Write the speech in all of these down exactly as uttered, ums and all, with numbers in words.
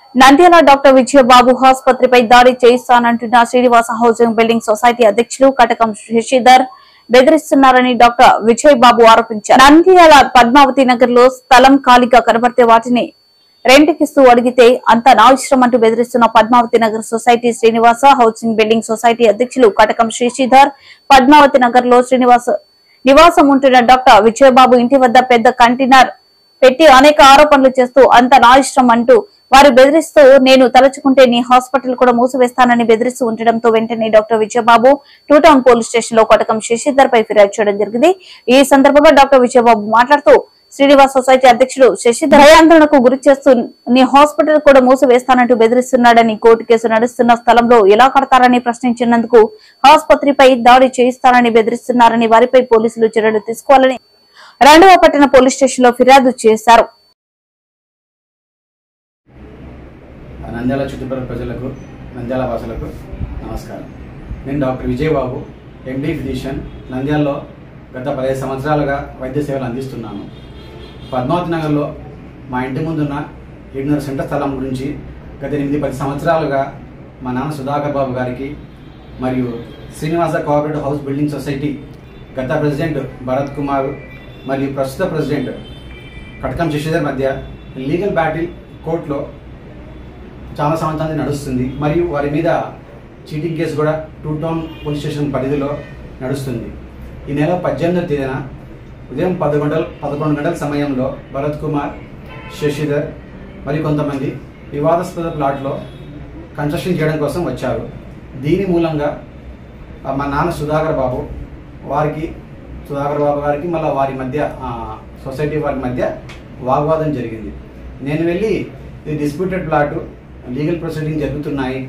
Nandyal doctor Vijayababu ఆసుపత్రిపై దాడి చేయిస్తానంటున్న శ్రీనివాస హౌసింగ్ బిల్డింగ్ సొసైటీ అధ్యక్షులు కటకం శశిధర్ బెదిరిస్తున్నారని డాక్టర్ విజయబాబు ఆరోపించారు. నంద్యాల పద్మావతి నగర్ లో స్థలం ఖాళీగా కనబడితే వాటిని రెంట్కిస్తూ అడిగితే అంత నా ఇష్టం అంటూ బెదిరిస్తున్న Padmavathi Nagar society Srinivasa housing building society అధ్యక్షులు కటకం శశిధర్ పద్మావతి నగర్ లో శ్రీనివాస నివాసం ఉంటున్న డాక్టర్ విజయబాబు ఇంటి వద్ద పెద్ద కంటైనర్ పెట్టి అనేక ఆరోపణలు చేస్తూ అంత నా ఇష్టం అంటూ వారు బెదిరిస్తూ నేను తలుచుకుంటే నీ హాస్పిటల్ కూడా మూసివేస్తానని బెదిరిస్తూ ఉండడంతో వెంటనే doctor Vijayababu two town police station లో కటకం శశిధర్ పై ఫిర్యాదు చేయడం జరిగింది. ఈ సందర్భంగా డాక్టర్ విజయబాబు మాట్లాడుతూ శ్రీనివాస్ సొసైటీ అధ్యక్షుడు శశిధర్ భయాందోళనకు గురి చేస్తూ నీ హాస్పిటల్ కూడా మూసివేస్తానంటూ బెదిరిస్తున్నాడని, కోర్టు కేసు నడుస్తున్న స్థలంలో ఎలా కడతారని ప్రశ్నించినందుకు ఆసుపత్రిపై దాడి చేయిస్తానని బెదిరిస్తున్నారని, వారిపై పోలీసులు చర్యలు తీసుకోవాలని రెండవ పట్టణ పోలీస్ స్టేషన్ లో ఫిర్యాదు చేశారు. నంద్యాల చుట్టుపక్కల ప్రజలకు, నంద్యాల వాసులకు నమస్కారం. నేను డాక్టర్ విజయబాబు, ఎండి ఫిజిషియన్. నంద్యాలలో గత పదిహేను సంవత్సరాలుగా వైద్య సేవలు అందిస్తున్నాను. పద్మావతి నగర్లో మా ఇంటి ముందున్న ఏడున్నర సెంటర్ స్థలం గురించి గత ఎనిమిది పది సంవత్సరాలుగా మా నాన్న సుధాకర్ బాబు గారికి మరియు Srinivasa cooperative house building society గత ప్రెసిడెంట్ భరత్ కుమార్ మరియు ప్రస్తుత ప్రెసిడెంట్ కటకం శశిధర్ మధ్య లీగల్ బ్యాటిల్ కోర్టులో చాలా సంవత్సరాలు నడుస్తుంది. మరియు వారి మీద చీటింగ్ కేసు కూడా టూ టౌన్ పోలీస్ స్టేషన్ పరిధిలో నడుస్తుంది. ఈ నెల పద్దెనిమిదవ తేదీన ఉదయం పది గంటల పదకొండు గంటల సమయంలో భరత్ కుమార్, శశిధర్ మరియు కొంతమంది వివాదాస్పద ప్లాట్లో కన్స్ట్రక్షన్ చేయడం కోసం వచ్చారు. దీని మూలంగా మా నాన్న సుధాకర్ బాబు వారికి సుధాకర్ బాబు గారికి మళ్ళీ వారి మధ్య సొసైటీ వారి మధ్య వాగ్వాదం జరిగింది. నేను వెళ్ళి ఇది డిస్ప్యూటెడ్ ప్లాటు, లీగల్ ప్రొసీడింగ్ జరుగుతున్నాయి,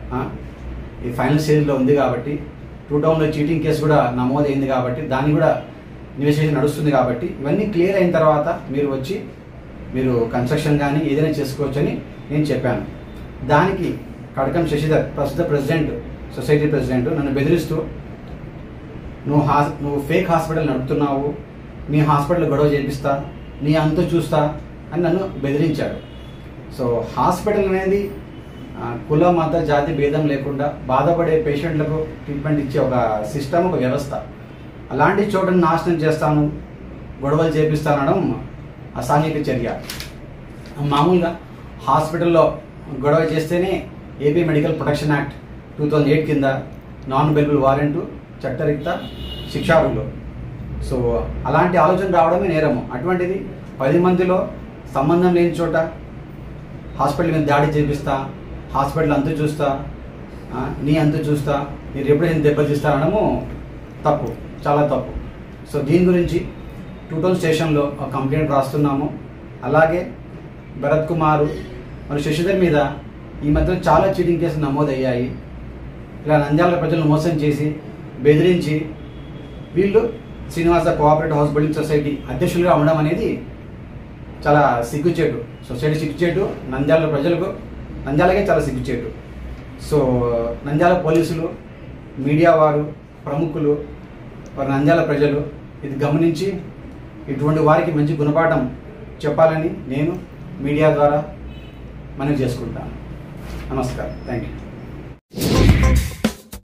ఈ ఫైనల్ స్టేజ్లో ఉంది కాబట్టి టూ టౌన్లో చీటింగ్ కేసు కూడా నమోదైంది కాబట్టి దాన్ని కూడా ఇన్వెస్టిగేషన్ నడుస్తుంది కాబట్టి ఇవన్నీ క్లియర్ అయిన తర్వాత మీరు వచ్చి మీరు కన్స్ట్రక్షన్ కానీ ఏదైనా చేసుకోవచ్చని నేను చెప్పాను. దానికి కటకం శశిధర్ ప్రస్తుత ప్రెసిడెంట్, సొసైటీ ప్రెసిడెంట్, నన్ను బెదిరిస్తూ నువ్వు హాస్ నువ్వు ఫేక్ హాస్పిటల్ నడుపుతున్నావు, నీ హాస్పిటల్ గొడవ చేపిస్తా, నీ అంతు చూస్తా అని నన్ను బెదిరించాడు. సో హాస్పిటల్ అనేది కుల, మత, జాతి భేదం లేకుండా బాధపడే పేషెంట్లకు ట్రీట్మెంట్ ఇచ్చే ఒక సిస్టమ్, ఒక వ్యవస్థ. అలాంటి చోటను నాశనం చేస్తాను, గొడవలు చేపిస్తానడం అసాంఘిక చర్య. మామూలుగా హాస్పిటల్లో గొడవ చేస్తేనే AP medical protection act two thousand eight కింద నాన్ బెయిలబుల్ వారెంటు, చట్టరీత్య శిక్షార్హులు. సో అలాంటి ఆలోచన రావడమే నేరము. అటువంటిది పది మందిలో సంబంధం లేని చోట హాస్పిటల్ మీద దాడి చేపిస్తా, హాస్పిటల్ అంతు చూస్తా, నీ అంతు చూస్తా, నీ రెప్యుటేషన్ దెబ్బతీస్తా అనడము తప్పు, చాలా తప్పు. సో దీని గురించి టూ టౌన్ స్టేషన్లో ఒక కంప్లైంట్ రాస్తున్నాము. అలాగే భరత్ కుమారు మరియు శశిధర్ మీద ఈ మధ్య చాలా చీటింగ్ కేసులు నమోదయ్యాయి. ఇలా నంద్యాల ప్రజలను మోసం చేసి బెదిరించి వీళ్ళు Srinivasa cooperative house building society అధ్యక్షులుగా ఉండడం అనేది చాలా సిగ్గుచేటు. సొసైటీ సిగ్గుచేటు, నంద్యాల ప్రజలకు, నంద్యాలకే చాలా సిగ్గుచేటు. సో నంద్యాల పోలీసులు, మీడియా వారు, ప్రముఖులు, వారి నంద్యాల ప్రజలు ఇది గమనించి ఇటువంటి వారికి మంచి గుణపాఠం చెప్పాలని నేను మీడియా ద్వారా మనవి చేసుకుంటాను. నమస్కారం. Thank you.